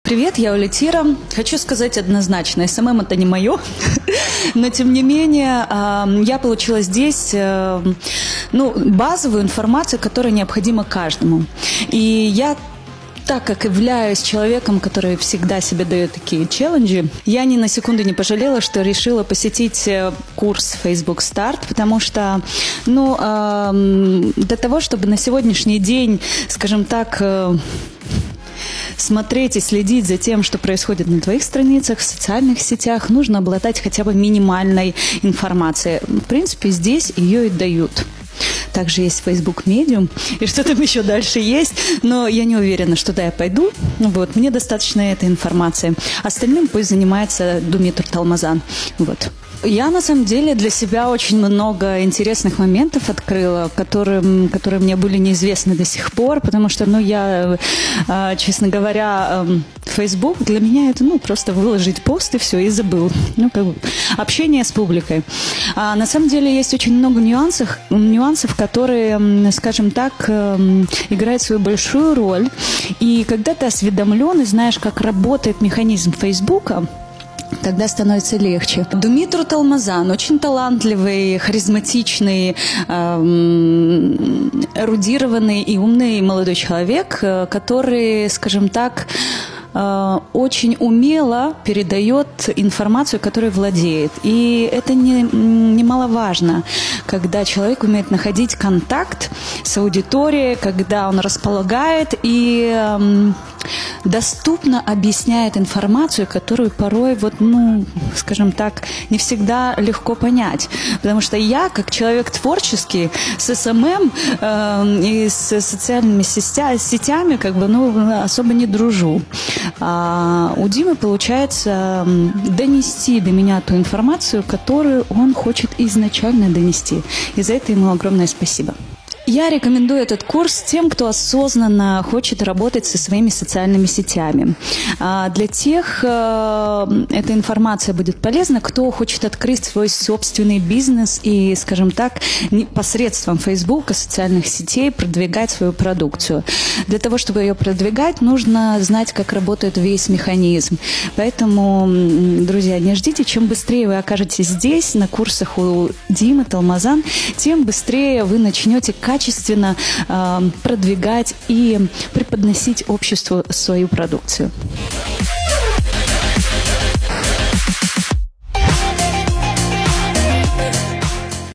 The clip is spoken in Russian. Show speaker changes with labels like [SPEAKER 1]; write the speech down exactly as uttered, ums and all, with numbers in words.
[SPEAKER 1] Привет, я Оля Тира. Хочу сказать однозначно, эс эм эм это не мое, но тем не менее я получила здесь ну, базовую информацию, которая необходима каждому. И я, так как являюсь человеком, который всегда себе дает такие челленджи, я ни на секунду не пожалела, что решила посетить курс Facebook Start, потому что, ну, э, для того, чтобы на сегодняшний день, скажем так, э, смотреть и следить за тем, что происходит на твоих страницах, в социальных сетях, нужно обладать хотя бы минимальной информацией. В принципе, здесь ее и дают. Также есть Facebook Medium, и что там еще дальше есть, но я не уверена, что да, я пойду. Вот, мне достаточно этой информации. Остальным пусть занимается Думитр Талмазан. Вот. Я, на самом деле, для себя очень много интересных моментов открыла, которые, которые мне были неизвестны до сих пор, потому что, ну, я, честно говоря, Facebook для меня это, ну, просто выложить пост и все, и забыл. Ну, как бы, общение с публикой. А на самом деле есть очень много нюансов, нюансов, которые, скажем так, играют свою большую роль. И когда ты осведомлен и знаешь, как работает механизм Фейсбука, тогда становится легче. Думитр Талмазан очень талантливый, харизматичный, эм, эрудированный и умный молодой человек, который, скажем так, очень умело передает информацию, которой владеет. И это не, немаловажно, когда человек умеет находить контакт с аудиторией, когда он располагает и эм, доступно объясняет информацию, которую порой, вот, ну, скажем так, не всегда легко понять. Потому что я, как человек творческий, с эс эм эм э, и с социальными сетя, сетями, как бы, ну, особо не дружу. А у Димы получается донести до меня ту информацию, которую он хочет изначально донести. И за это ему огромное спасибо. Я рекомендую этот курс тем, кто осознанно хочет работать со своими социальными сетями. Для тех эта информация будет полезна, кто хочет открыть свой собственный бизнес и, скажем так, посредством Фейсбука, социальных сетей продвигать свою продукцию. Для того, чтобы ее продвигать, нужно знать, как работает весь механизм. Поэтому, друзья, не ждите, чем быстрее вы окажетесь здесь, на курсах у Димы Талмазан, тем быстрее вы начнете качественно качественно э, продвигать и преподносить обществу свою продукцию.